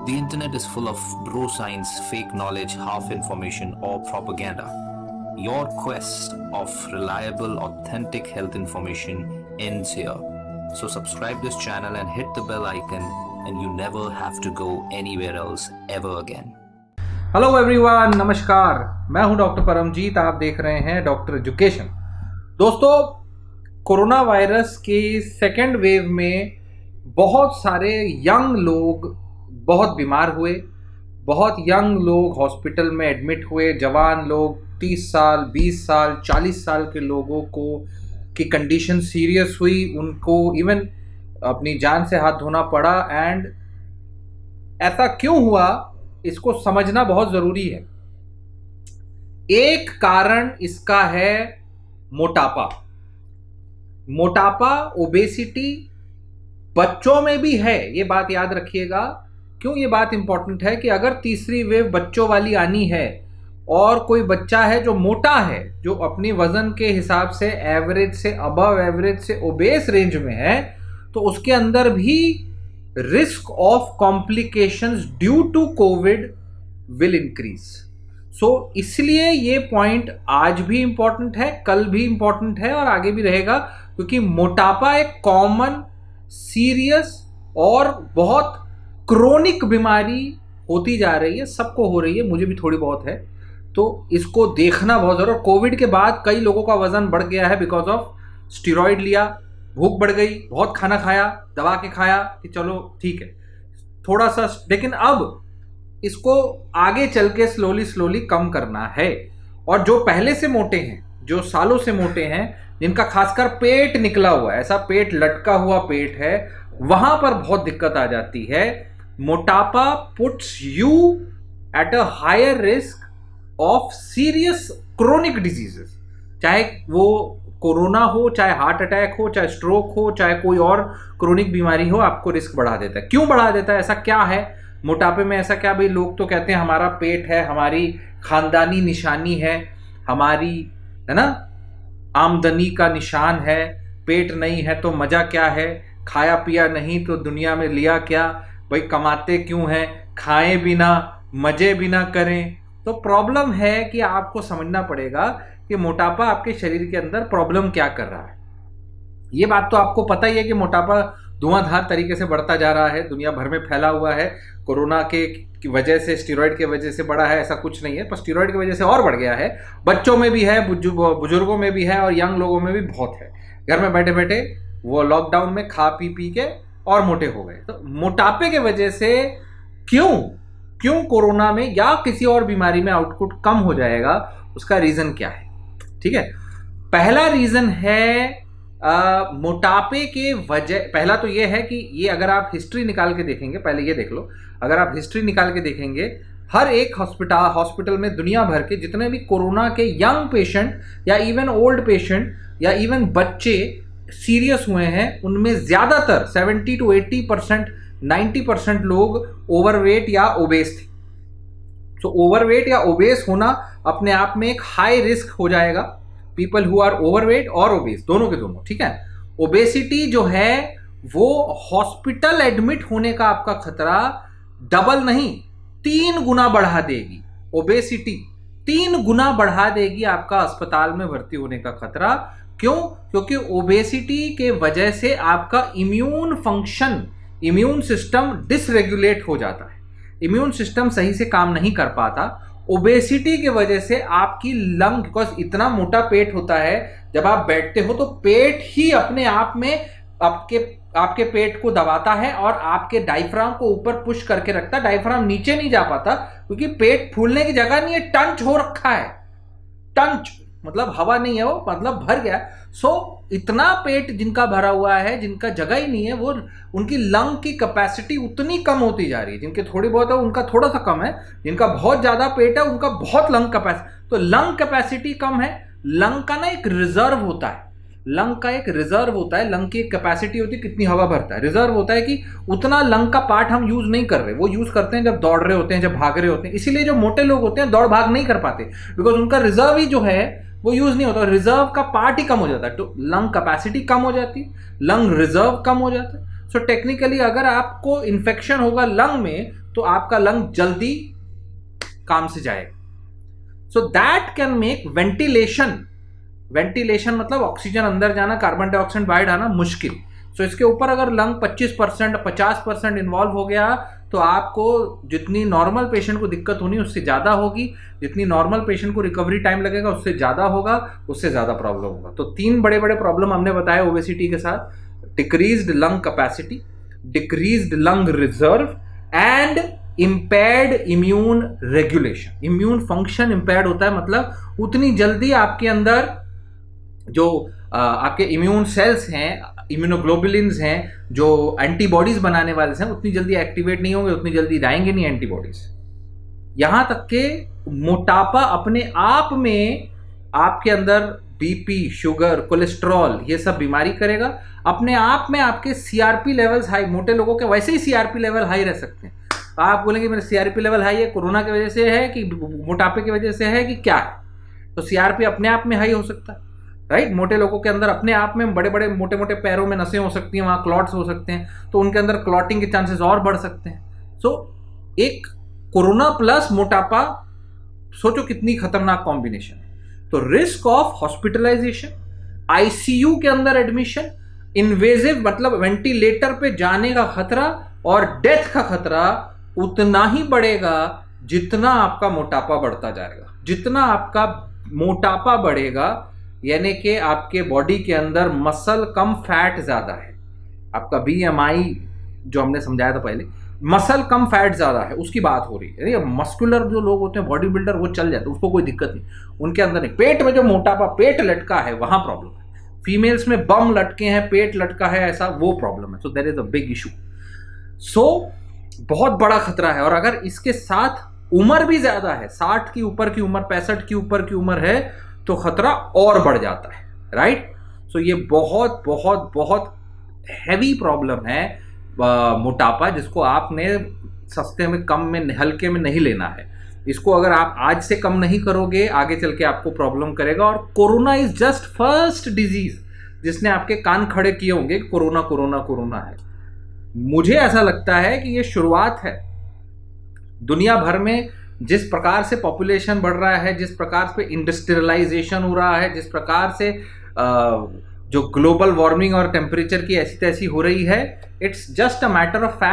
The internet is full of bro science, fake knowledge, half information, or propaganda. Your quest of reliable, authentic health information ends here. So subscribe this channel and hit the bell icon, and you never have to go anywhere else ever again. Hello everyone, नमस्कार। मैं हूं doctor Paramjeet. आप देख रहे हैं doctor education. दोस्तों, corona virus के second wave में बहुत सारे यंग लोग बहुत बीमार हुए, बहुत यंग लोग हॉस्पिटल में एडमिट हुए। जवान लोग 30 साल, 20 साल, 40 साल के लोगों को की कंडीशन सीरियस हुई, उनको इवन अपनी जान से हाथ धोना पड़ा। एंड ऐसा क्यों हुआ, इसको समझना बहुत जरूरी है। एक कारण इसका है मोटापा। मोटापा, ओबेसिटी बच्चों में भी है, ये बात याद रखिएगा। क्यों ये बात इंपॉर्टेंट है कि अगर तीसरी वेव बच्चों वाली आनी है और कोई बच्चा है जो मोटा है, जो अपनी वजन के हिसाब से एवरेज से अबव एवरेज से ओबेस रेंज में है, तो उसके अंदर भी risk of complications due to COVID will increase. So इसलिए ये पॉइंट आज भी इंपॉर्टेंट है, कल भी इंपॉर्टेंट है और आगे भी रहेगा, क्योंकि मोटापा एक कॉमन, सीरियस और बहुत क्रोनिक बीमारी होती जा रही है। सबको हो रही है, मुझे भी थोड़ी बहुत है, तो इसको देखना बहुत जरूरी। कोविड के बाद कई लोगों का वजन बढ़ गया है बिकॉज ऑफ स्टेरॉइड लिया, भूख बढ़ गई, बहुत खाना खाया, दबा के खाया कि चलो ठीक है थोड़ा सा, लेकिन अब इसको आगे चल के स्लोली कम करना है। और जो पहले से मोटे हैं, जो सालों से मोटे हैं, जिनका खासकर पेट निकला हुआ है, ऐसा पेट लटका हुआ पेट है, वहां पर बहुत दिक्कत आ जाती है। मोटापा puts you at a higher risk of serious chronic diseases, चाहे वो कोरोना हो, चाहे हार्ट अटैक हो, चाहे स्ट्रोक हो, चाहे कोई और क्रोनिक बीमारी हो, आपको रिस्क बढ़ा देता है। क्यों बढ़ा देता है? ऐसा क्या है मोटापे में? ऐसा क्या भाई, लोग तो कहते हैं हमारा पेट है, हमारी खानदानी निशानी है, हमारी है ना आमदनी का निशान है। पेट नहीं है तो मजा क्या है, खाया पिया नहीं तो दुनिया में लिया क्या, भाई कमाते क्यों हैं, खाएं बिना मजे बिना करें। तो प्रॉब्लम है कि आपको समझना पड़ेगा कि मोटापा आपके शरीर के अंदर प्रॉब्लम क्या कर रहा है। ये बात तो आपको पता ही है कि मोटापा धुआंधार तरीके से बढ़ता जा रहा है, दुनिया भर में फैला हुआ है। कोरोना की वजह से, स्टेरॉइड की वजह से बढ़ा है ऐसा कुछ नहीं है, पर स्टेरॉइड की वजह से और बढ़ गया है। बच्चों में भी है, बुजुर्गों में भी है और यंग लोगों में भी बहुत है। घर में बैठे बैठे वो लॉकडाउन में खा पी के और मोटे हो गए। तो मोटापे के वजह से क्यों कोरोना में या किसी और बीमारी में आउटपुट कम हो जाएगा, उसका रीजन क्या है? ठीक है, पहला रीजन है मोटापे के वजह। पहला तो ये है कि ये अगर आप हिस्ट्री निकाल के देखेंगे, पहले ये देख लो, अगर आप हिस्ट्री निकाल के देखेंगे, हर एक हॉस्पिटल में दुनिया भर के जितने भी कोरोना के यंग पेशेंट या इवन ओल्ड पेशेंट या इवन बच्चे सीरियस हुए हैं, उनमें ज्यादातर 70 to 80%, 90% लोग ओवरवेट या ओबेस थे। तो ओवरवेट या ओबेस होना अपने आप में एक हाई रिस्क हो जाएगा। पीपल हु आर ओवरवेट और ओबेस, दोनों के दोनों, ठीक है। ओबेसिटी जो है वो हॉस्पिटल एडमिट होने का आपका खतरा डबल नहीं 3 गुना बढ़ा देगी। ओबेसिटी 3 गुना बढ़ा देगी आपका अस्पताल में भर्ती होने का खतरा। क्यों? क्योंकि ओबेसिटी के वजह से आपका immune function, immune system dysregulate हो जाता है, इम्यून सिस्टम सही से काम नहीं कर पाता। ओबेसिटी के वजह से आपकी लंग, बिकॉज इतना मोटा पेट होता है, जब आप बैठते हो तो पेट ही अपने आप में आपके पेट को दबाता है और आपके डायफ्राम को ऊपर पुश करके रखता है। डायफ्राम नीचे नहीं जा पाता क्योंकि पेट फूलने की जगह नहीं है, टंच हो रखा है। टंच मतलब हवा नहीं है, वो मतलब भर गया। सो इतना पेट जिनका भरा हुआ है, जिनका जगह ही नहीं है, वो उनकी लंग की कैपेसिटी उतनी कम होती जा रही है। जिनके थोड़ी बहुत है उनका थोड़ा सा कम है, जिनका बहुत ज्यादा पेट है उनका बहुत लंग कैपेसिटी। तो लंग कैपेसिटी कम है। लंग का ना एक रिजर्व होता है, लंग का एक रिजर्व होता है, लंग की एक कैपेसिटी होती है कितनी हवा भरता है। रिजर्व होता है कि उतना लंग का पार्ट हम यूज नहीं कर रहे, वो यूज करते हैं जब दौड़ रहे होते हैं, जब भाग रहे होते हैं। इसीलिए जो मोटे लोग होते हैं दौड़ भाग नहीं कर पाते, बिकॉज उनका रिजर्व ही जो है वो यूज नहीं होता, रिजर्व का पार्ट ही कम हो जाता है। तो लंग कैपेसिटी कम हो जाती है, लंग रिजर्व कम हो जाता है। सो टेक्निकली अगर आपको इन्फेक्शन होगा लंग में तो आपका लंग जल्दी काम से जाएगा. So that can make ventilation मतलब ऑक्सीजन अंदर जाना, कार्बन डाइऑक्साइड बाहर आना मुश्किल. सो इसके ऊपर अगर लंग 25% 50% इन्वॉल्व हो गया तो आपको जितनी नॉर्मल पेशेंट को दिक्कत होनी उससे ज़्यादा होगी, जितनी नॉर्मल पेशेंट को रिकवरी टाइम लगेगा उससे ज़्यादा होगा, उससे ज़्यादा प्रॉब्लम होगा. तो 3 बड़े बड़े प्रॉब्लम हमने बताए ओबेसिटी के साथ: decreased lung capacity, decreased lung reserve and impaired immune regulation. Immune function impaired होता है, मतलब उतनी जल्दी आपके अंदर जो आपके इम्यून सेल्स हैं, इम्यूनोग्लोबुलिन्स हैं, जो एंटीबॉडीज बनाने वाले हैं, उतनी जल्दी एक्टिवेट नहीं होंगे, उतनी जल्दी जाएंगे नहीं एंटीबॉडीज. यहां तक के मोटापा अपने आप में आपके अंदर बीपी, शुगर, कोलेस्ट्रॉल ये सब बीमारी करेगा. अपने आप में आपके सीआरपी लेवल्स हाई, मोटे लोगों के वैसे ही सीआरपी लेवल हाई रह सकते हैं. आप बोलेंगे मेरे सीआरपी लेवल हाई है, कोरोना की वजह से है कि मोटापे की वजह से है कि क्या है? तो सीआरपी अपने आप में हाई हो सकता है, राइट. मोटे लोगों के अंदर अपने आप में बड़े बड़े मोटे मोटे पैरों में नसें हो सकती हैं, वहाँ क्लॉट्स हो सकते हैं, तो उनके अंदर क्लॉटिंग के चांसेस और बढ़ सकते हैं. सो एक कोरोना प्लस मोटापा, सोचो कितनी खतरनाक कॉम्बिनेशन है. तो रिस्क ऑफ हॉस्पिटलाइजेशन, आईसीयू के अंदर एडमिशन, इन्वेजिव मतलब वेंटिलेटर पे जाने का खतरा और डेथ का खतरा उतना ही बढ़ेगा जितना आपका मोटापा बढ़ता जाएगा. जितना आपका मोटापा बढ़ेगा यानी कि आपके बॉडी के अंदर मसल कम फैट ज्यादा है, आपका बीएमआई जो हमने समझाया था पहले, मसल कम फैट ज्यादा है उसकी बात हो रही है. मस्कुलर जो लोग होते हैं, बॉडी बिल्डर, वो चल जाते हैं, उसको कोई दिक्कत नहीं, उनके अंदर नहीं. पेट में जो मोटापा, पेट लटका है, वहां प्रॉब्लम है. फीमेल्स में बम लटके हैं, पेट लटका है, ऐसा वो प्रॉब्लम है. So there is a big issue. So बहुत बड़ा खतरा है. और अगर इसके साथ उम्र भी ज्यादा है, 60 की ऊपर की उम्र, 65 की ऊपर की उम्र है, तो खतरा और बढ़ जाता है, राइट. सो ये बहुत बहुत बहुत हैवी प्रॉब्लम है मोटापा, जिसको आपने सस्ते में, कम में, हल्के में नहीं लेना है. इसको अगर आप आज से कम नहीं करोगे, आगे चल के आपको प्रॉब्लम करेगा. और corona is just first disease जिसने आपके कान खड़े किए होंगे, कोरोना कोरोना कोरोना है. मुझे ऐसा लगता है कि ये शुरुआत है. दुनिया भर में जिस प्रकार से पॉपुलेशन बढ़ रहा है, जिस प्रकार से इंडस्ट्रियलाइजेशन हो रहा है, जिस प्रकार से जो ग्लोबल वार्मिंग और टेम्परेचर की ऐसी तैसी हो रही है, it's just a matter of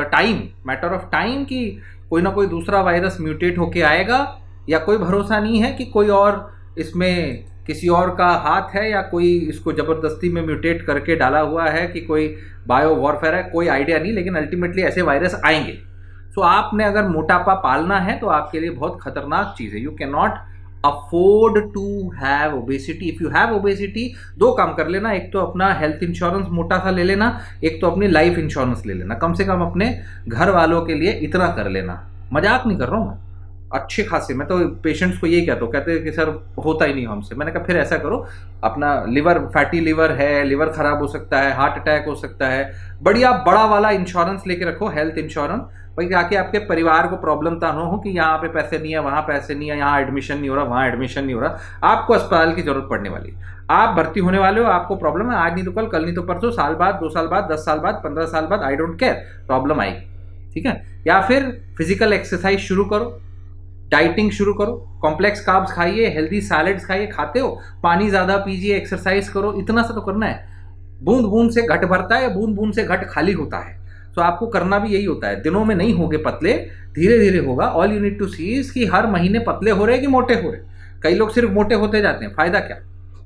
time कि कोई ना कोई दूसरा वायरस म्यूटेट होके आएगा. या कोई भरोसा नहीं है कि कोई और इसमें किसी और का हाथ है, या कोई इसको जबरदस्ती में म्यूटेट करके डाला हुआ है, कि कोई बायो वॉरफेयर है, कोई आइडिया नहीं. लेकिन अल्टीमेटली ऐसे वायरस आएंगे. सो आपने अगर मोटापा पालना है तो आपके लिए बहुत खतरनाक चीज है. You can not afford to have obesity. If you have obesity, 2 काम कर लेना. एक तो अपना हेल्थ इंश्योरेंस मोटा सा ले लेना, एक तो अपनी लाइफ इंश्योरेंस ले लेना. कम से कम अपने घर वालों के लिए इतना कर लेना. मजाक नहीं कर रहा हूँ मैं, अच्छे खासे. मैं तो पेशेंट्स को यही कहता हूँ, कहते हैं कि सर होता ही नहीं हमसे. मैंने कहा फिर ऐसा करो, अपना लिवर, फैटी लिवर है, लिवर खराब हो सकता है, हार्ट अटैक हो सकता है, बढ़िया बड़ा वाला इंश्योरेंस लेके रखो, हेल्थ इंश्योरेंस. भाई ताकि आपके परिवार को प्रॉब्लम ना हो कि यहाँ पे पैसे नहीं है, वहाँ पैसे नहीं है, यहाँ एडमिशन नहीं हो रहा, वहाँ एडमिशन नहीं हो रहा. आपको अस्पताल की जरूरत पड़ने वाली है, आप भर्ती होने वाले हो, आपको प्रॉब्लम है, आज नहीं तो कल नहीं तो परसों, साल बाद, 2 साल बाद, 10 साल बाद, 15 साल बाद, आई डोंट केयर, प्रॉब्लम आएगी. ठीक है. या फिर फिजिकल एक्सरसाइज शुरू करो, डाइटिंग शुरू करो, कॉम्प्लेक्स कार्ब्स खाइए, हेल्दी सैलेड्स खाइए, खाते हो, पानी ज्यादा पीजिए, एक्सरसाइज करो. इतना सा तो करना है. बूंद बूंद से घट भरता है, बूंद बूंद से घट खाली होता है. तो आपको करना भी यही होता है. दिनों में नहीं होगे पतले, धीरे धीरे होगा. All you need to see is कि हर महीने पतले हो रहे कि मोटे हो रहे. कई लोग सिर्फ मोटे होते जाते हैं, फायदा क्या?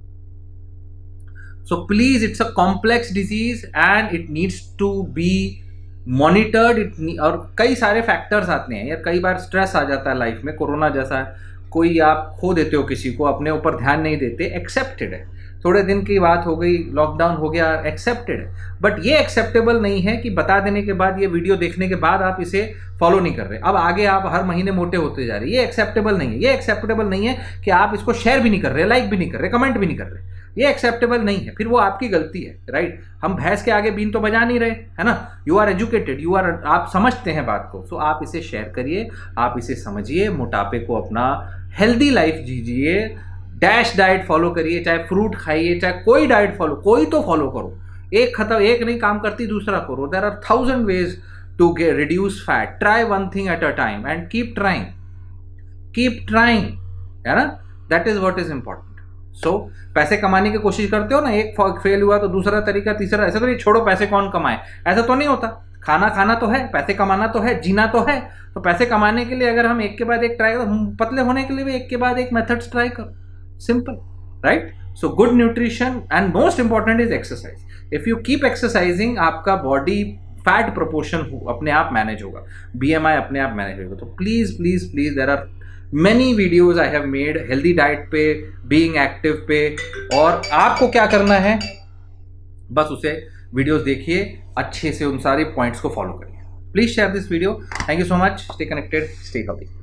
So please, it's a complex disease and it needs to be monitored. और कई सारे फैक्टर्स आते हैं यार. कई बार स्ट्रेस आ जाता है लाइफ में, कोरोना जैसा है, कोई आप खो देते हो किसी को, अपने ऊपर ध्यान नहीं देते, एक्सेप्टेड है. थोड़े दिन की बात हो गई, लॉकडाउन हो गया, एक्सेप्टेड है. बट ये एक्सेप्टेबल नहीं है कि बता देने के बाद, ये वीडियो देखने के बाद आप इसे फॉलो नहीं कर रहे, अब आगे आप हर महीने मोटे होते जा रहे. ये एक्सेप्टेबल नहीं है. ये एक्सेप्टेबल नहीं है कि आप इसको शेयर भी नहीं कर रहे, लाइक भी नहीं कर रहे, कमेंट भी नहीं कर रहे. ये एक्सेप्टेबल नहीं है. फिर वो आपकी गलती है, राइट. हम भैंस के आगे बीन तो बजा नहीं रहे, है ना. यू आर एजुकेटेड, आप समझते हैं बात को. सो आप इसे शेयर करिए, आप इसे समझिए, मोटापे को अपना हेल्दी लाइफ जीजिए, डैश डाइट फॉलो करिए, चाहे फ्रूट खाइए, चाहे कोई डाइट फॉलो, कोई तो फॉलो करो. एक नहीं काम करती, दूसरा करो. There are 1000 ways to reduce fat. Try one thing at a time and keep trying, है ना? That is what is important. So पैसे कमाने की कोशिश करते हो ना, एक फेल हुआ तो दूसरा तरीका, तीसरा, ऐसा तो नहीं छोड़ो पैसे कौन कमाए, ऐसा तो नहीं होता। खाना तो है, पैसे कमाना तो है, जीना तो है। तो पैसे कमाने के लिए अगर हम एक के बाद एक ट्राई करो, पतले होने के लिए भी एक के बाद एक मेथड्स ट्राई करो, simple, right? So good nutrition and most important is exercise. If you keep exercising, आपका बॉडी फैट प्रोपोर्शन अपने आप मैनेज होगा, BMI अपने आप मैनेज होगा। तो please please please, there are many videos I have made healthy diet पे, being active पे, और आपको क्या करना है, बस उसे वीडियोस देखिए, अच्छे से उन सारे पॉइंट्स को फॉलो करिए। Please share this video. Thank you so much. Stay connected, stay healthy.